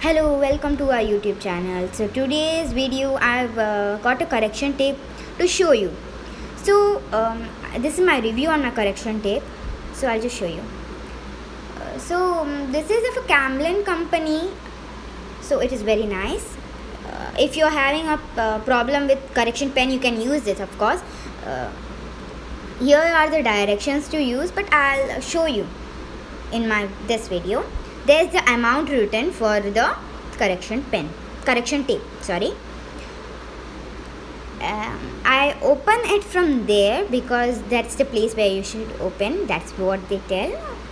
Hello, welcome to our YouTube channel. So today's video I've got a correction tape to show you. So this is my review on my correction tape. So I'll just show you. This is of a Camlin company. So it is very nice. If you're having a problem with correction pen, you can use this, of course. Here are the directions to use, but I'll show you in this video. There's the amount written for the correction tape. Sorry. I open it from there because that's the place where you should open. That's what they tell.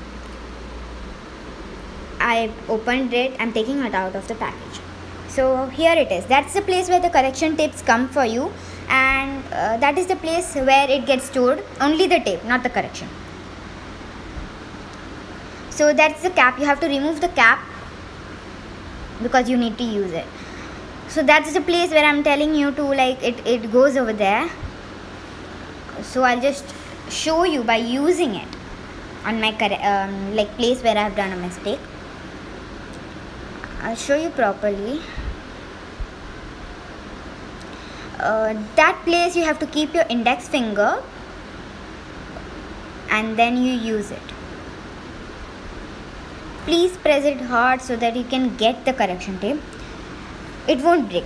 I opened it. I'm taking it out of the package. So here it is. That's the place where the correction tapes come for you, and that is the place where it gets stored. Only the tape, not the correction. So that's the cap. You have to remove the cap because you need to use it. So that's the place where I'm telling you to, like, it goes over there. So I'll just show you by using it on my place where I've done a mistake. I'll show you properly. That place you have to keep your index finger and then you use it. Please press it hard so that you can get the correction tape. It won't break.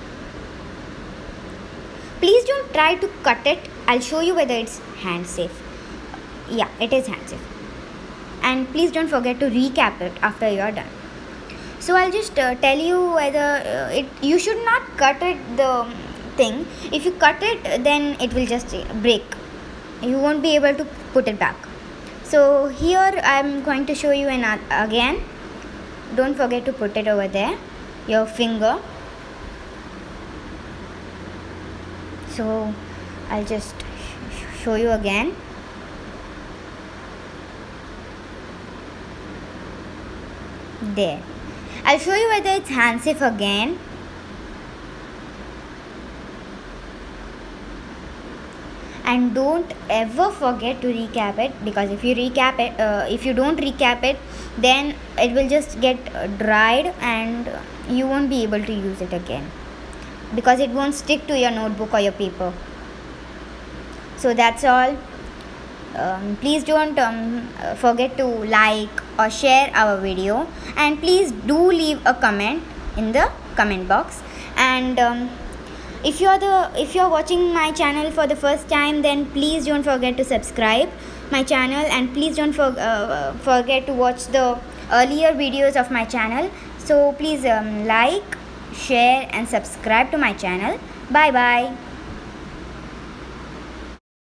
Please don't try to cut it. I'll show you whether it's hand safe. Yeah, it is hand safe. And please don't forget to recap it after you are done. So I'll just tell you whether you should not cut it, the thing. If you cut it, then it will just break. You won't be able to put it back. So here I'm going to show you again. Don't forget to put it over there, your finger. So I'll just show you again. There. I'll show you whether it's hand safe again. And don't ever forget to recap it, because if you don't recap it, then it will just get dried and you won't be able to use it again because it won't stick to your notebook or your paper. So that's all. Please don't forget to like or share our video, and please do leave a comment in the comment box. And if you're watching my channel for the first time, then please don't forget to subscribe my channel, and please don't forget to watch the earlier videos of my channel. So please like, share and subscribe to my channel. Bye bye.